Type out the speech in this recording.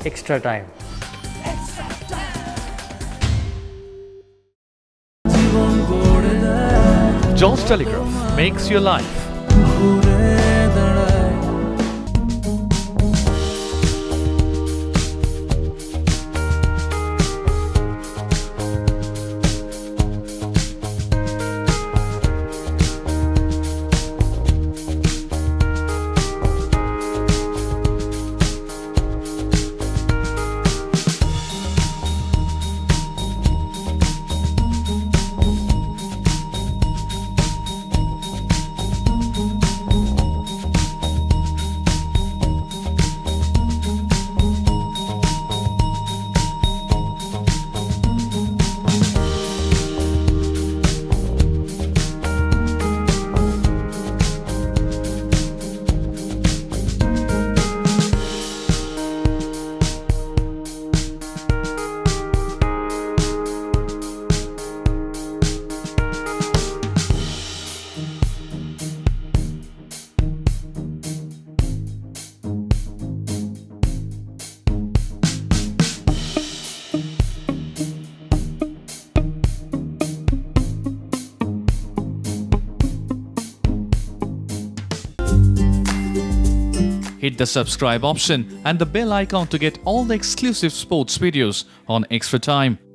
extra time. George Telegraph makes your life. Hit the subscribe option and the bell icon to get all the exclusive sports videos on Extra Time.